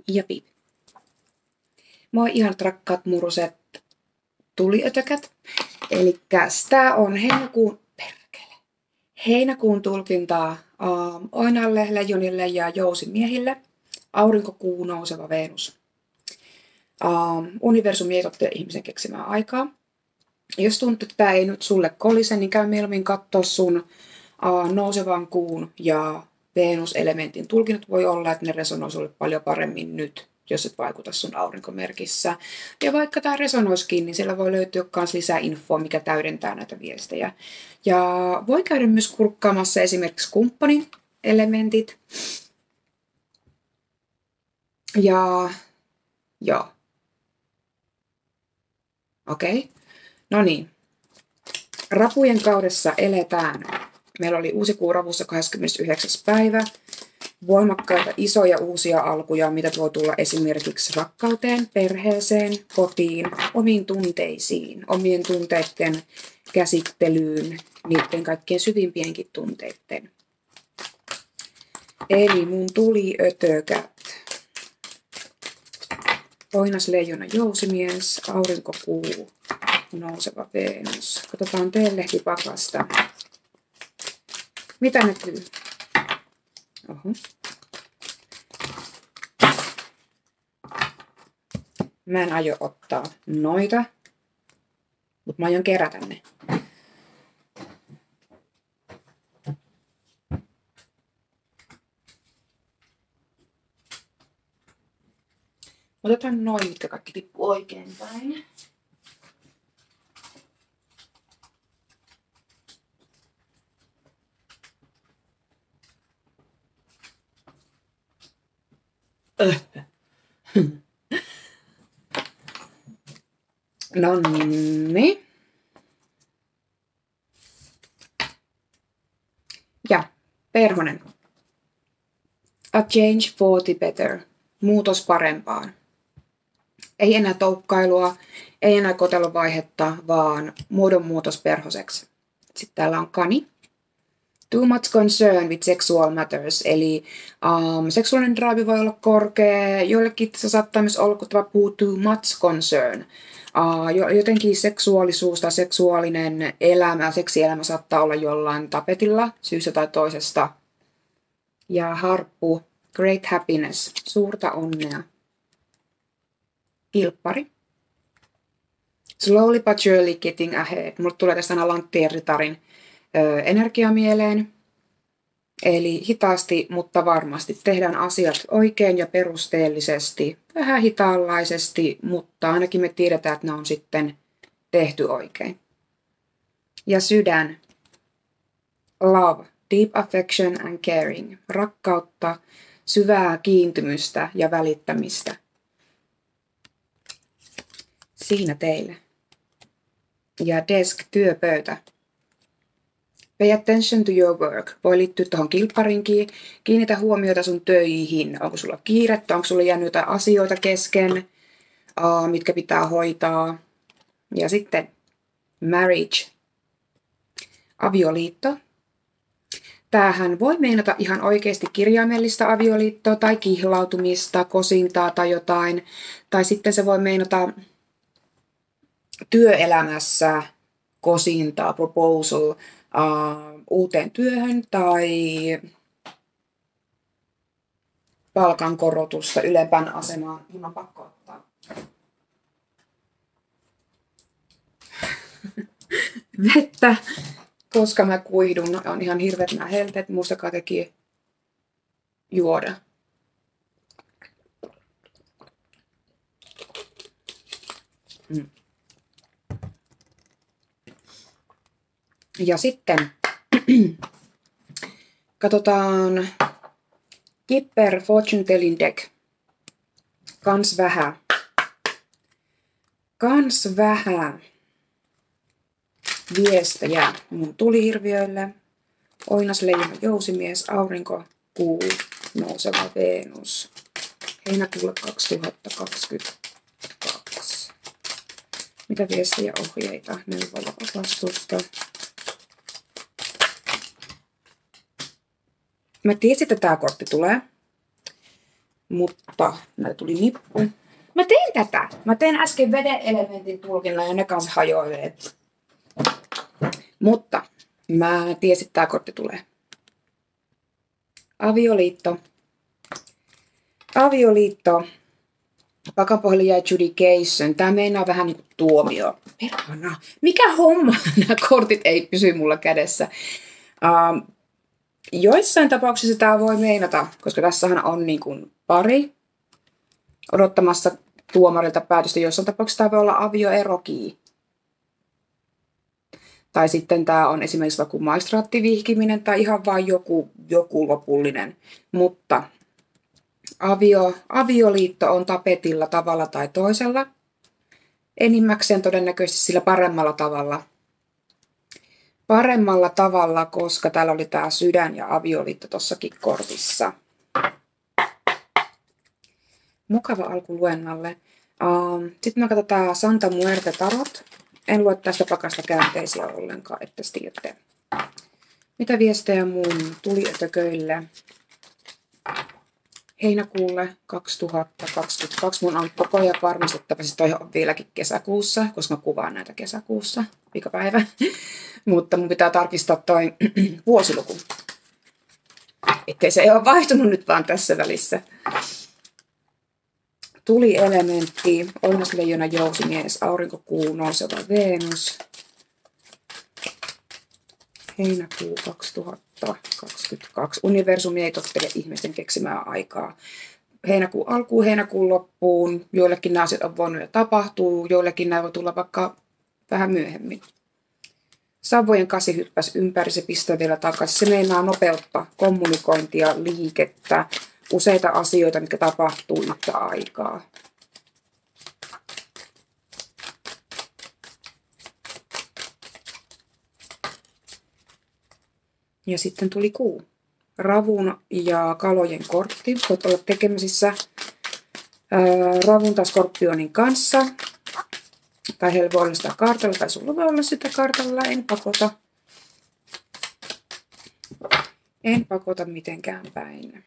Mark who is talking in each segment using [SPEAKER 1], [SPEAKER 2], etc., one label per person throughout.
[SPEAKER 1] Japi. Moi ihanat rakkaat muruset tuliötökät. Elikkäs tää on heinäkuun tulkintaa Oinalle, Leijonille ja Jousimiehille. Aurinko, kuu, nouseva Venus. Universumi ei tottele ihmisen keksimää aikaa. Jos tuntuu, että tää ei nyt sulle kolise, niin käy mieluummin katsoa sun nousevan kuun ja Venus-elementin tulkinnat. Voi olla, että ne resonoi sulle paljon paremmin nyt, jos et vaikuta sun aurinkomerkissä. Ja vaikka tää resonoisikin, niin siellä voi löytyä myös lisää infoa, mikä täydentää näitä viestejä. Ja voi käydä myös kurkkaamassa esimerkiksi kumppanin elementit. Ja joo. Okei. No niin. Rapujen kaudessa eletään. Meillä oli uusi kuu ravussa 29. päivä. Voimakkaita isoja uusia alkuja, mitä voi tulla esimerkiksi rakkauteen, perheeseen, kotiin, omiin tunteisiin, omien tunteiden käsittelyyn, niiden kaikkein syvimpienkin tunteiden. Eli mun tuliötökät. Oinas, Leijona, Jousimies, aurinko, kuu, nouseva Venus. Katsotaan teelehtipakasta. Mitä näkyy? Oho. Mä en aio ottaa noita, mutta mä aion kerätä ne. Otetaan noin, mitkä kaikki tippuu oikein päin. No niin. Ja perhonen. A change for the better. Muutos parempaan. Ei enää toukkailua, ei enää kotelovaihetta, vaan muodonmuutos perhoseksi. Sitten täällä on kani. Too much concern with sexual matters, eli seksuaalinen drive voi olla korkea, joillekin se saattaa myös olla, kun tämä puhuu too much concern. Jotenkin seksuaalisuus tai seksuaalinen elämä, seksielämä saattaa olla jollain tapetilla syystä tai toisesta. Ja harppu, great happiness, suurta onnea. Kilppari. Slowly but surely getting ahead. Mulle tulee tästä aina Lanttien ritarin energia mieleen. Eli hitaasti, mutta varmasti tehdään asiat oikein ja perusteellisesti. Vähän hitaanlaisesti, mutta ainakin me tiedetään, että ne on sitten tehty oikein. Ja sydän. Love, deep affection and caring. Rakkautta, syvää kiintymystä ja välittämistä. Siinä teille. Ja desk, työpöytä. Pay attention to your work. Voi liittyä tuohon kilpparinkin. Kiinnitä huomiota sun töihin. Onko sulla kiirettä? Onko sulla jäänyt jotain asioita kesken, mitkä pitää hoitaa? Ja sitten marriage. Avioliitto. Tämähän voi meinata ihan oikeasti kirjaimellista avioliittoa tai kihlautumista, kosintaa tai jotain. Tai sitten se voi meinata työelämässä kosintaa, proposal, uuteen työhön tai palkankorotusta ylempään asemaan. Minun on pakko ottaa vettä, koska mä kuihdun. On ihan hirveät nämä helteet. Muistakaa teki juoda. Ja sitten katsotaan Kipper Fortune Telling Deck. Kans vähän viestejä mun tulihirviöille. Oinas, Leijona, Jousimies, aurinko, kuu, nouseva Venus. Heinäkuulle 2022. Mitä viestejä, ohjeita, neuvoja, opastusta? Mä tiesin, että tämä kortti tulee. Mutta näitä tuli nippu. Mä tein tätä. Mä tein äsken veden elementin tulkinnan ja ne kanssa hajoilee. Mutta mä tiesin, että tää kortti tulee. Avioliitto. Avioliitto. Pakan pohjalle jäi adjudication. Tää meinaa vähän niin kuin tuomio. Perhana. Mikä homma? Nämä kortit ei pysy mulla kädessä. Joissain tapauksissa tämä voi meinata, koska tässähän on niin kuin pari odottamassa tuomarilta päätöstä. Joissain tapauksissa tämä voi olla avioerokin. Tai sitten tämä on esimerkiksi joku maistraattivihkiminen tai ihan vain joku lopullinen. Mutta avioliitto on tapetilla tavalla tai toisella. Enimmäkseen todennäköisesti sillä paremmalla tavalla. Paremmalla tavalla, koska täällä oli tämä sydän ja avioliitto tossakin kortissa. Mukava alku luennalle. Sitten me katsotaan Santa Muerte Tarot. En lue tästä pakasta käänteisiä ollenkaan, että tiedätte. Mitä viestejä mun tuliötököille heinäkuulle 2022. Mun on koko ajan varmistettava, siis toi on vieläkin kesäkuussa, koska mä kuvaan näitä kesäkuussa, pikapäivä. Mutta mun pitää tarkistaa toi vuosiluku. Ettei se ole vaihtunut nyt vaan tässä välissä. Tulielementti, Ounasleijona, Jousimies, Aurinko, Kuu, Nouseva Venus. Heinäkuu 2022. Universumi ei tottele ihmisten keksimää aikaa. Heinäkuun alkuun, heinäkuun loppuun. Joillekin nämä asiat on voinut jo tapahtua, joillekin nämä voi tulla vaikka vähän myöhemmin. Savojen 8 hyppäsi ympäri, se pistää vielä takaisin. Se meinaa nopeuttaa kommunikointia, liikettä, useita asioita, mitkä tapahtuu yhtä aikaa. Ja sitten tuli Kuu. Ravun ja kalojen kortti. Voit olla tekemisissä ravun tai skorpionin kanssa. Tai heillä voi olla sitä kartalla, tai sulla voi olla sitä kartalla. En pakota. En pakota mitenkään päin.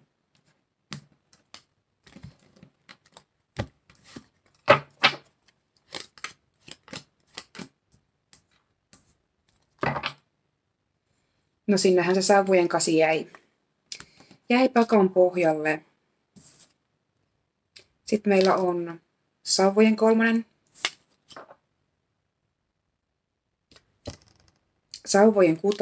[SPEAKER 1] No sinnehän se savujen 8 jäi. Jäi pakan pohjalle. Sitten meillä on savujen 3. Sauvojen 6.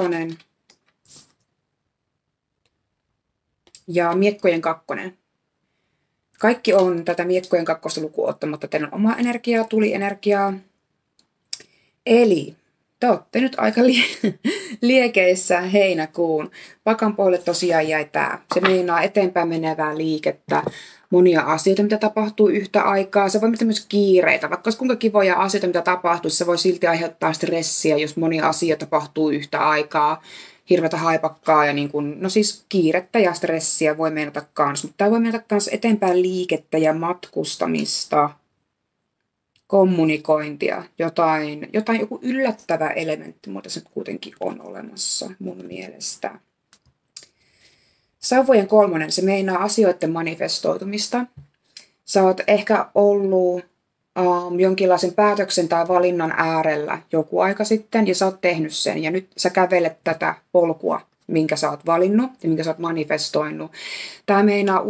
[SPEAKER 1] Ja miekkojen 2. Kaikki on tätä miekkojen 2 lukuun ottamatta. Teillä on oma energiaa, tulienergiaa. Eli te olette nyt aika liekeissä heinäkuun. Pakan pohjalle tosiaan jäi tää. Se meinaa eteenpäin menevää liikettä. Monia asioita, mitä tapahtuu yhtä aikaa. Se voi olla myös kiireitä. Vaikka olisi kuinka kivoja asioita, mitä tapahtuu, se voi silti aiheuttaa stressiä, jos monia asioita tapahtuu yhtä aikaa. Hirveätä haipakkaa ja niin kuin, no siis kiirettä ja stressiä voi meinata kans. Mutta tämä voi meinata kans eteenpäin liikettä ja matkustamista. Kommunikointia, joku yllättävä elementti, mutta se kuitenkin on olemassa mun mielestä. Sauvojen 3, se meinaa asioiden manifestoitumista. Sä oot ehkä ollut jonkinlaisen päätöksen tai valinnan äärellä joku aika sitten ja sä oot tehnyt sen ja nyt sä kävelet tätä polkua, minkä sä oot valinnut ja minkä sä oot manifestoinut. Tää meinaa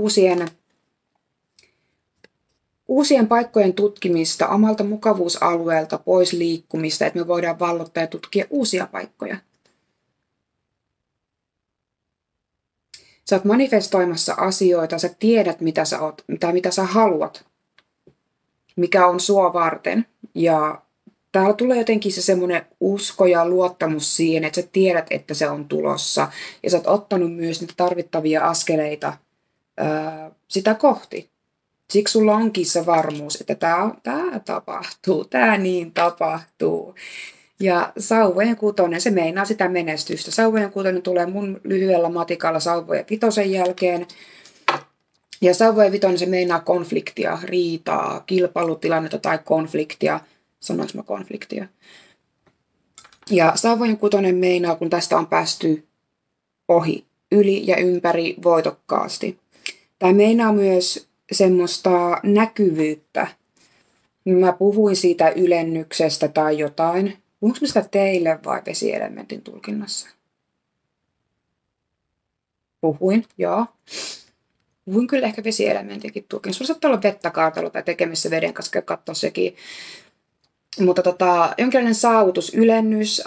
[SPEAKER 1] uusien paikkojen tutkimista, omalta mukavuusalueelta pois liikkumista, että me voidaan vallottaa ja tutkia uusia paikkoja. Sä oot manifestoimassa asioita, sä tiedät mitä sä oot, mitä sä haluat, mikä on sua varten. Ja täällä tulee jotenkin se semmoinen usko ja luottamus siihen, että sä tiedät, että se on tulossa. Ja sä oot ottanut myös niitä tarvittavia askeleita sitä kohti. Siksi sulla onkin se varmuus, että tämä tapahtuu, tämä niin tapahtuu. Ja sauvojen 6, se meinaa sitä menestystä. Sauvojen 6 tulee mun lyhyellä matikalla sauvojen 5 jälkeen. Ja sauvojen 5 se meinaa konfliktia, riitaa, kilpailutilannetta tai konfliktia. Sanoinko mä konfliktia? Ja sauvojen 6 meinaa, kun tästä on päästy ohi, yli ja ympäri voitokkaasti. Tämä meinaa myös semmoista näkyvyyttä. Mä puhuin siitä ylennyksestä tai jotain. Puhunko mä sitä teille vai vesielementin tulkinnassa? Puhuin, joo. Puhuin kyllä ehkä vesielementinkin tulkinnassa. Sulla saattaa olla vettä kaartalla tai tekemisissä veden kanssa, käy katsoa sekin. Mutta jonkinlainen saavutus, ylennys.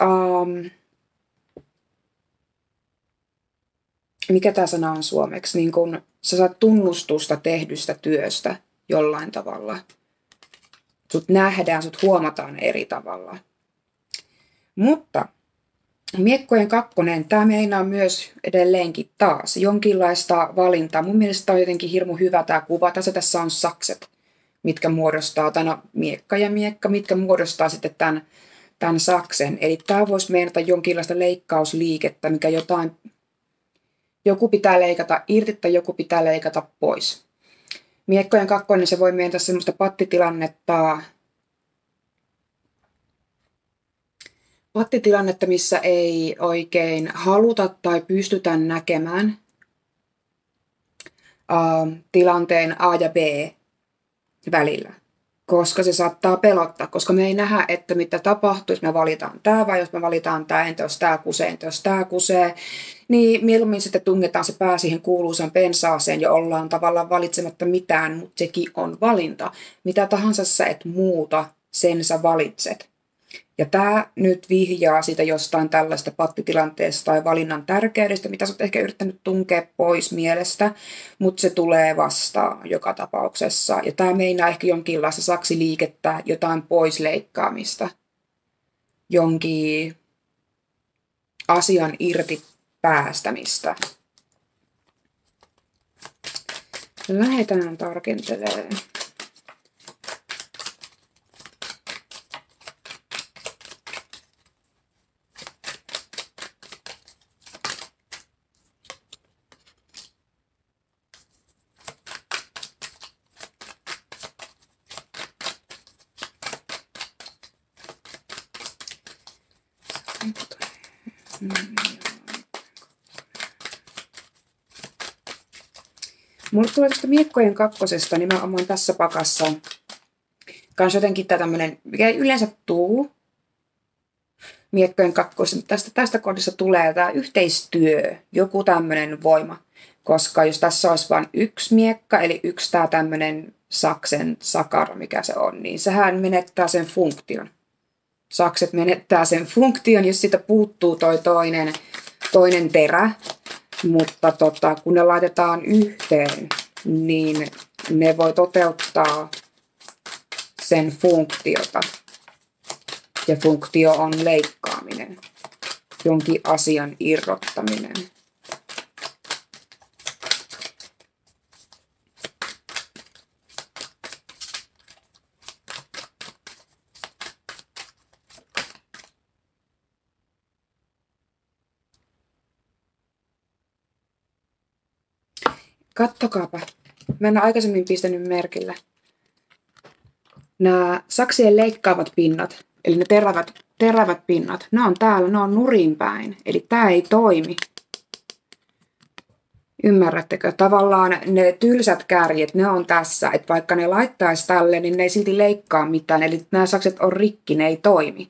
[SPEAKER 1] Mikä tämä sana on suomeksi? Niin kun sä saat tunnustusta tehdystä työstä jollain tavalla. Sut nähdään, sut huomataan eri tavalla. Mutta miekkojen kakkonen, tämä meinaa myös edelleenkin taas jonkinlaista valintaa. Mun mielestä on jotenkin hirmu hyvä tämä kuva. Tässä on sakset, mitkä muodostaa, miekka ja miekka, mitkä muodostaa sitten tämän saksen. Eli tämä voisi meinata jonkinlaista leikkausliikettä, mikä joku pitää leikata irti tai joku pitää leikata pois. Miekkojen kakkonen, se voi meinata semmoista pattitilannetta, missä ei oikein haluta tai pystytä näkemään tilanteen A ja B välillä, koska se saattaa pelottaa, koska me ei nähdä, että mitä tapahtuu, jos me valitaan tämä vai jos me valitaan tämä, entä jos tämä kusee, niin mieluummin sitten tungetaan se pää siihen kuuluisaan pensaaseen ja ollaan tavallaan valitsematta mitään, mutta sekin on valinta. Mitä tahansa sä et muuta, sen sä valitset. Ja tämä nyt vihjaa siitä jostain tällaista pattitilanteesta tai valinnan tärkeydestä, mitä sä oot ehkä yrittänyt tunkea pois mielestä, mutta se tulee vastaan joka tapauksessa. Ja tämä meinaa ehkä jonkinlaista saksiliikettä, jotain poisleikkaamista, jonkin asian irti päästämistä. Lähdetään tarkentelemaan. Mulle tulee tästä miekkojen kakkosesta nimenomaan tässä pakassa kans jotenkin tämä tämmönen, mikä ei yleensä tuu miekkojen kakkosesta, tästä kohdassa tulee tämä yhteistyö, joku tämmöinen voima. Koska jos tässä olisi vain yksi miekka, eli yksi tämä tämmöinen saksen sakara, mikä se on, niin sehän menettää sen funktion. Sakset menettää sen funktion, jos siitä puuttuu toi toinen terä. Mutta kun ne laitetaan yhteen, niin ne voi toteuttaa sen funktiota. Ja funktio on leikkaaminen, jonkin asian irrottaminen. Kattokaapa. Mä en ole aikaisemmin pistänyt merkille. Nämä saksien leikkaavat pinnat, eli ne terävät pinnat, ne on täällä, ne on nurin päin. Eli tää ei toimi. Ymmärrättekö? Tavallaan ne tylsät kärjet, ne on tässä. Että vaikka ne laittaisi tälle, niin ne ei silti leikkaa mitään. Eli nämä sakset on rikki, ne ei toimi.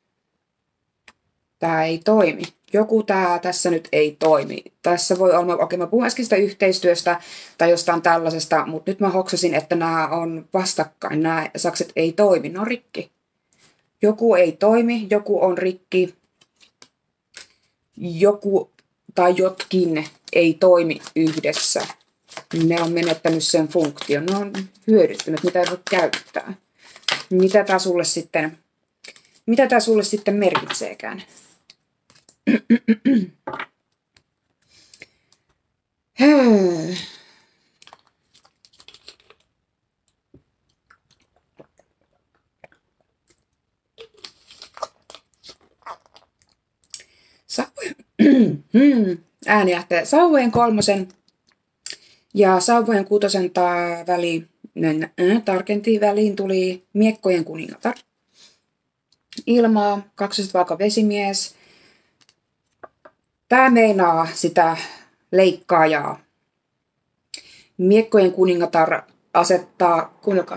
[SPEAKER 1] Tää ei toimi. Joku tässä nyt ei toimi. Tässä voi olla, mä puhun äsken sitä yhteistyöstä tai jostain tällaisesta, mutta nyt mä hoksasin, että nämä on vastakkain. Nämä sakset ei toimi, ne on rikki. Joku ei toimi, joku on rikki. Joku tai jotkin ei toimi yhdessä. Ne on menettänyt sen funktion. Ne on hyödyttynyt, mitä ei voi käyttää. Mitä tää sulle sitten merkitseekään? Ääni lähtee sauvojen 3 ja sauvojen 6 väliin tuli miekkojen kuningatar. Ilmaa, 2 vaaka vesimies. Tämä meinaa sitä leikkaajaa. Miekkojen kuningatar asettaa, kuunnelkaa,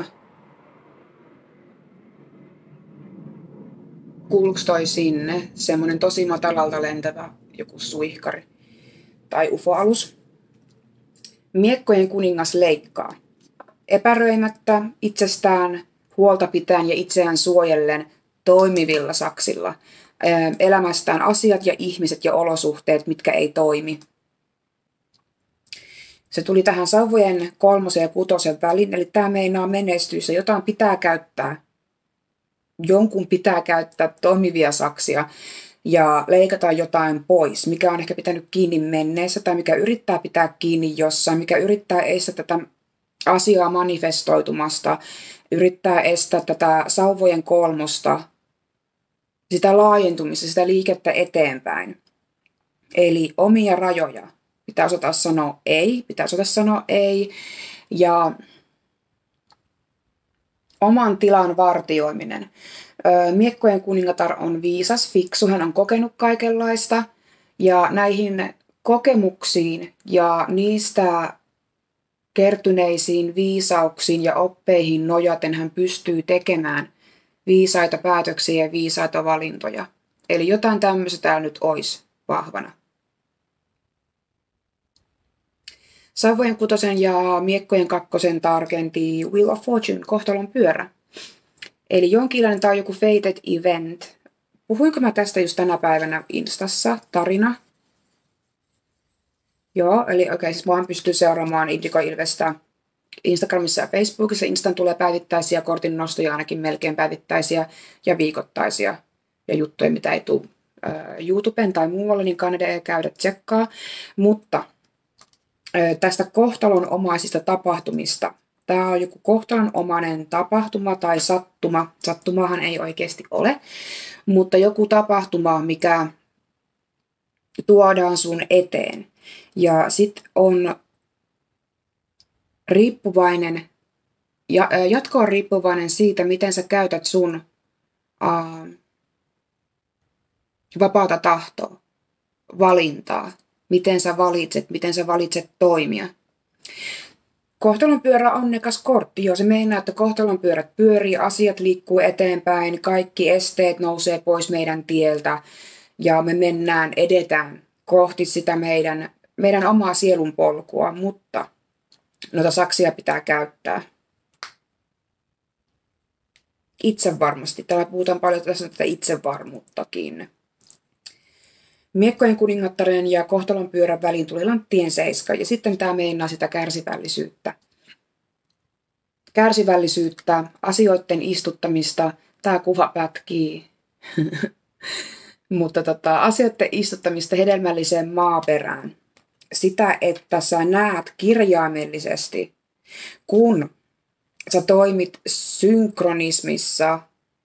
[SPEAKER 1] kuuluuko toi sinne, semmonen tosi matalalta lentävä joku suihkari tai UFO-alus. Miekkojen kuningas leikkaa. Epäröimättä, itsestään huolta pitäen ja itseään suojellen toimivilla saksilla. Elämästään asiat ja ihmiset ja olosuhteet, mitkä ei toimi. Se tuli tähän sauvojen 3. ja 6. väliin, eli tämä meinaa menestyssä. Jotain pitää käyttää. Jonkun pitää käyttää toimivia saksia ja leikata jotain pois, mikä on ehkä pitänyt kiinni menneessä tai mikä yrittää pitää kiinni jossain, mikä yrittää estää tätä asiaa manifestoitumasta, yrittää estää tätä sauvojen 3, sitä laajentumista, sitä liikettä eteenpäin. Eli omia rajoja. Pitää osata sanoa ei, ja oman tilan vartioiminen. Miekkojen kuningatar on viisas, fiksu, hän on kokenut kaikenlaista, ja näihin kokemuksiin ja niistä kertyneisiin viisauksiin ja oppeihin nojaten hän pystyy tekemään viisaita päätöksiä ja viisaita valintoja. Eli jotain tämmöistä täällä nyt olisi vahvana. Sauvojen 6. ja miekkojen 2. tarkenti Wheel of Fortune, kohtalon pyörä. Eli jonkinlainen, tämä on joku fated event. Puhuinko mä tästä just tänä päivänä Instassa, tarina? Joo, eli siis vaan pystyy seuraamaan Indigo Ilvestä Instagramissa ja Facebookissa. Instan tulee päivittäisiä kortinnostoja, ainakin melkein päivittäisiä ja viikoittaisia ja juttuja, mitä ei tule YouTubeen tai muualle, niin kannattaa käydä tsekkaa. Mutta tästä kohtalonomaisista tapahtumista. Tämä on joku kohtalonomainen tapahtuma tai sattuma. Sattumahan ei oikeasti ole, mutta joku tapahtuma, mikä tuodaan sun eteen. Ja sit on riippuvainen, jatko on riippuvainen siitä, miten sä käytät sun vapaata tahtoa, valintaa. Miten sä valitset toimia. Kohtalonpyörä on onnekas kortti. Joo, se meinaa, että kohtalonpyörät pyörii, asiat liikkuu eteenpäin, kaikki esteet nousee pois meidän tieltä ja me edetään kohti sitä meidän omaa sielun polkua, mutta noita saksia pitää käyttää. Itsevarmasti. Täällä puhutaan paljon tästä itsevarmuuttakin. Miekkojen kuningattaren ja kohtalonpyörän väliin tuli lanttien 7 ja sitten tämä meinaa sitä kärsivällisyyttä. Kärsivällisyyttä, asioiden istuttamista, tämä kuva pätkii. Mutta asioiden istuttamista hedelmälliseen maaperään. Sitä, että sä näet kirjaimellisesti, kun sä toimit synkronismissa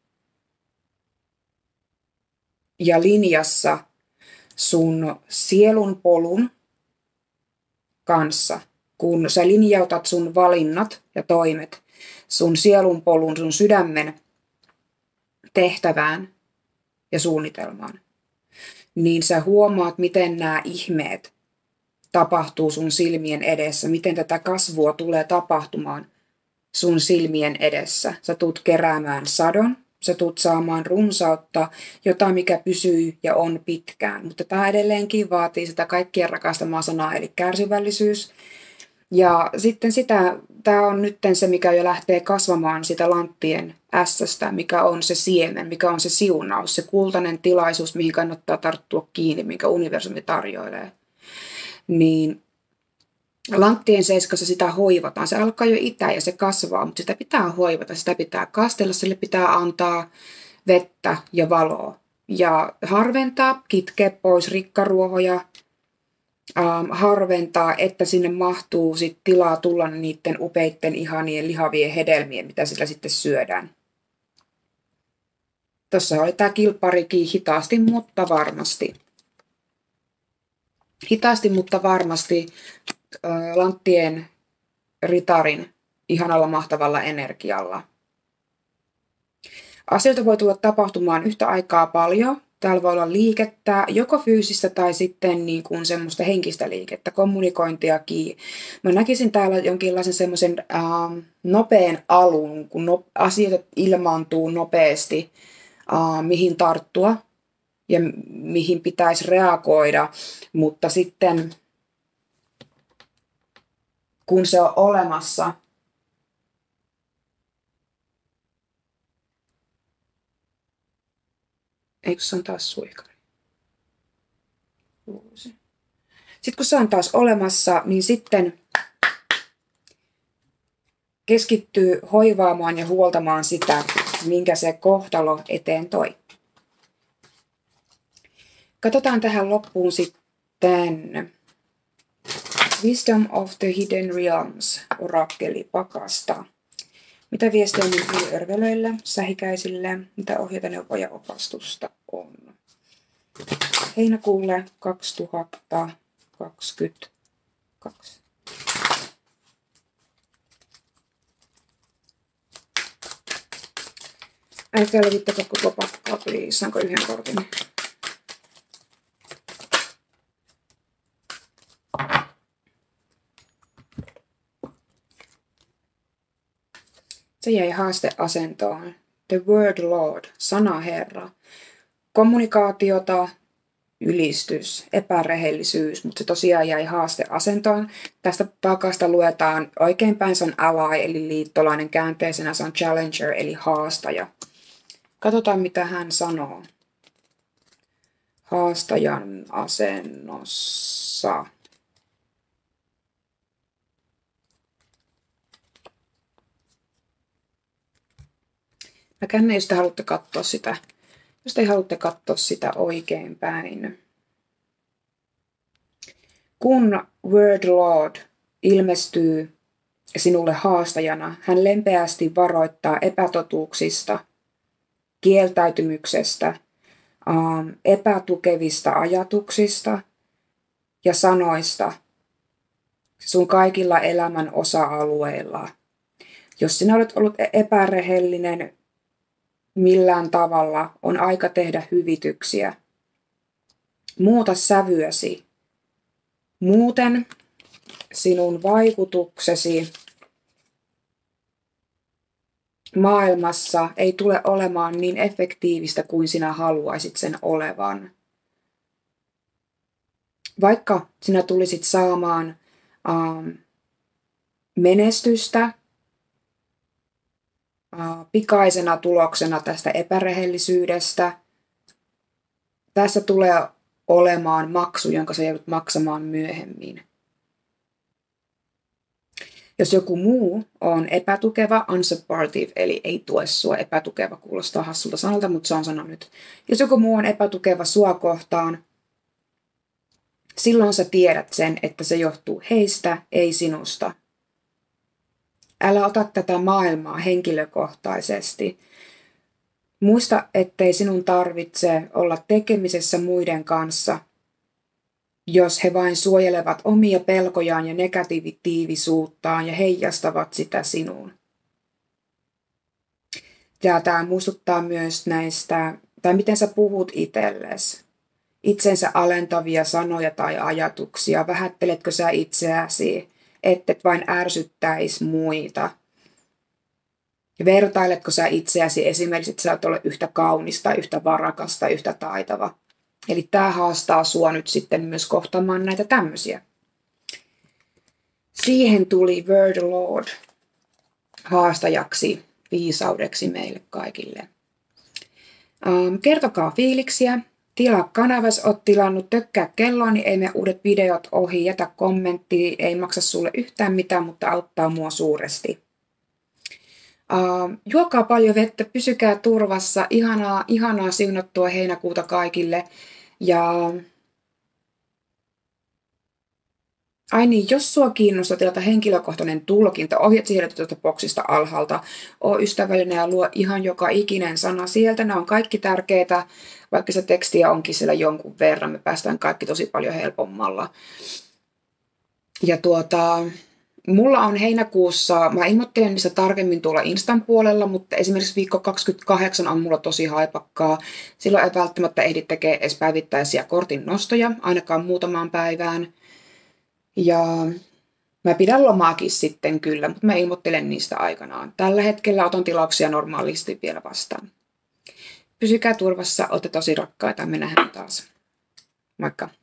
[SPEAKER 1] ja linjassa sun sielun polun kanssa, kun sä linjautat sun valinnat ja toimet sun sielun polun, sun sydämen tehtävään ja suunnitelmaan, niin sä huomaat, miten nämä ihmeet tapahtuu sun silmien edessä, miten tätä kasvua tulee tapahtumaan sun silmien edessä. Sä tuut keräämään sadon, sä tuut saamaan runsautta, jotain mikä pysyy ja on pitkään. Mutta tämä edelleenkin vaatii sitä kaikkien rakastamaa sanaa, eli kärsivällisyys. Ja sitten tämä on nyt se, mikä jo lähtee kasvamaan sitä lanttien ässästä, mikä on se siemen, mikä on se siunaus, se kultainen tilaisuus, mihin kannattaa tarttua kiinni, minkä universumi tarjoilee. Niin lanttien 7 sitä hoivataan. Se alkaa jo itää ja se kasvaa, mutta sitä pitää hoivata, sitä pitää kastella, sille pitää antaa vettä ja valoa. Ja harventaa, kitkeä pois rikkaruohoja, harventaa, että sinne mahtuu sit tilaa tulla niiden upeitten, ihanien, lihavien hedelmien, mitä sillä sitten syödään. Tuossa oli tämä kilpparikin hitaasti, mutta varmasti. Hitaasti, mutta varmasti lanttien ritarin ihanalla mahtavalla energialla. Asioita voi tulla tapahtumaan yhtä aikaa paljon Täällä voi olla liikettä, joko fyysistä tai sitten niin kuin semmoista henkistä liikettä, kommunikointiakin. Mä näkisin täällä jonkinlaisen semmoisen nopean alun, kun asiat ilmaantuu nopeasti, mihin tarttua ja mihin pitäisi reagoida, mutta sitten kun se on olemassa, eikö se on taas suikari? Sitten kun se on taas olemassa, niin sitten keskittyy hoivaamaan ja huoltamaan sitä, minkä se kohtalo eteen toi. Katsotaan tähän loppuun sitten Wisdom of the Hidden Realms, orakkeli Pakasta. Mitä viestejä minun örvelöillä, sähikäisille, mitä ohjeita, neuvoja, opastusta on? Heinäkuulle 2022. Älkää levittäkö koko pakkaa, please. Saanko yhden kortin? Se jäi haasteasentoon. The word Lord, sana Herra. Kommunikaatiota, ylistys, epärehellisyys, mutta se tosiaan jäi haasteasentoon. Tästä pakasta luetaan oikeinpäin se on ally, eli liittolainen, käänteisenä se on challenger, eli haastaja. Katsotaan, mitä hän sanoo haastajan asennossa. Mä kännen, jos te haluatte katsoa sitä. Jos te haluatte katsoa sitä oikein päin. Kun Word Lord ilmestyy sinulle haastajana, hän lempeästi varoittaa epätotuuksista, kieltäytymyksestä, epätukevista ajatuksista ja sanoista sun kaikilla elämän osa-alueilla. Jos sinä olet ollut epärehellinen millään tavalla, on aika tehdä hyvityksiä. Muuta sävyäsi. Muuten sinun vaikutuksesi maailmassa ei tule olemaan niin efektiivistä kuin sinä haluaisit sen olevan. Vaikka sinä tulisit saamaan menestystä pikaisena tuloksena tästä epärehellisyydestä, tässä tulee olemaan maksu, jonka sä joudut maksamaan myöhemmin. Jos joku muu on epätukeva, unsupportive, eli ei tue sua, epätukeva kuulostaa hassulta sanalta, mutta se on sana nyt. Jos joku muu on epätukeva sua kohtaan, silloin sä tiedät sen, että se johtuu heistä, ei sinusta. Älä ota tätä maailmaa henkilökohtaisesti. Muista, ettei sinun tarvitse olla tekemisessä muiden kanssa, jos he vain suojelevat omia pelkojaan ja negatiivisuuttaan ja heijastavat sitä sinuun. Ja tämä muistuttaa myös näistä, tai miten sä puhut itsellesi. Itsensä alentavia sanoja tai ajatuksia. Vähätteletkö sä itseäsi, ettet vain ärsyttäisi muita? Vertailetko sä itseäsi esimerkiksi, että sä et ole yhtä kaunista, yhtä varakasta, yhtä taitava? Eli tämä haastaa sua nyt sitten myös kohtaamaan näitä tämmöisiä. Siihen tuli Word Lord haastajaksi, viisaudeksi meille kaikille. Kertokaa fiiliksiä. Tilaa kanavas, oot tilannut, tökkää kelloa, niin ei mene uudet videot ohi, jätä kommentti, ei maksa sulle yhtään mitään, mutta auttaa mua suuresti. Juokaa paljon vettä, pysykää turvassa, ihanaa siunattua heinäkuuta kaikille. Ja ai niin, jos sua kiinnostaa tilata henkilökohtainen tulkinta, ohjat siirretty tuolta boksista alhaalta. Oo ystävällinen ja luo ihan joka ikinen sana sieltä. Nämä on kaikki tärkeitä, vaikka se tekstiä onkin siellä jonkun verran. Me päästään kaikki tosi paljon helpommalla. Ja Mulla on heinäkuussa, mä ilmoittelen niistä tarkemmin tuolla Instan puolella, mutta esimerkiksi viikko 28 on mulla tosi haipakkaa. Silloin ei välttämättä ehdi tekemään edes päivittäisiä kortin nostoja, ainakaan muutamaan päivään. Ja mä pidän lomaakin sitten kyllä, mutta mä ilmoittelen niistä aikanaan. Tällä hetkellä otan tilauksia normaalisti vielä vastaan. Pysykää turvassa, olette tosi rakkaita, me nähdään taas. Moikka!